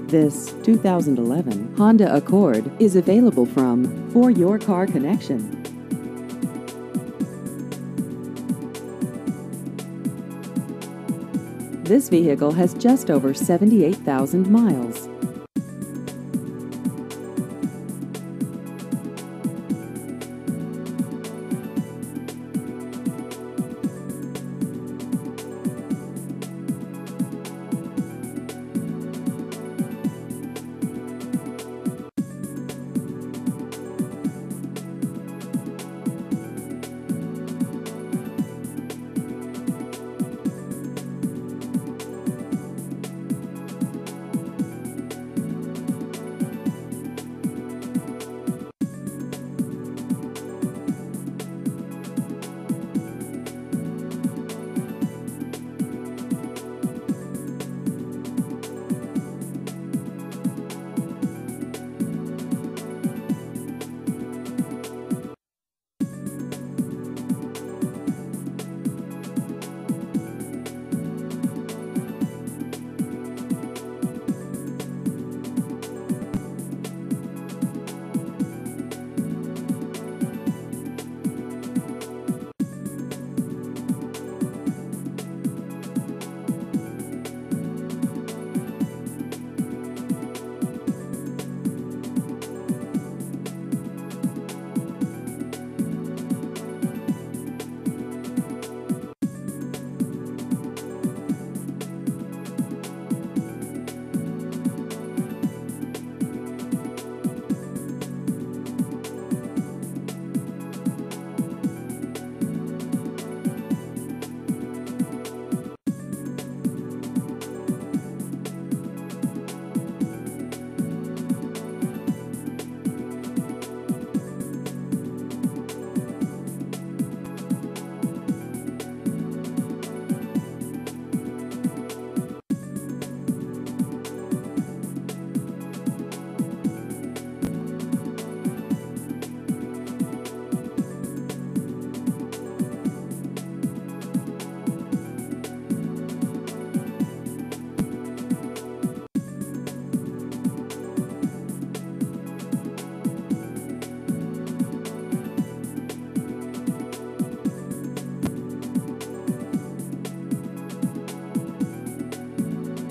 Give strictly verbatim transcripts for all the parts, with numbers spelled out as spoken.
This two thousand eleven Honda Accord is available from For Your Car Connection. This vehicle has just over seventy-eight thousand miles.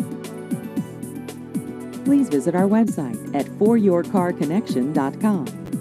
Please visit our website at for your car connection dot com.